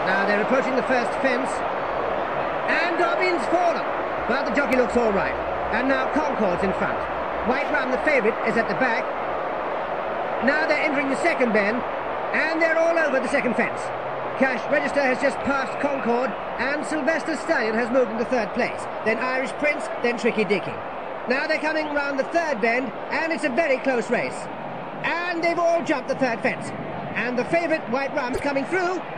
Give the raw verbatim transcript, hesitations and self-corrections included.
Now they're approaching the first fence. And Dobbin's fallen. But the jockey looks all right. And now Concord's in front. White Rum, the favourite, is at the back. Now they're entering the second bend. And they're all over the second fence. Cash Register has just passed Concord. And Sylvester Stallion has moved into third place. Then Irish Prince, then Tricky Dicky. Now they're coming round the third bend. And it's a very close race. And they've all jumped the third fence. And the favourite, White Rum, is coming through.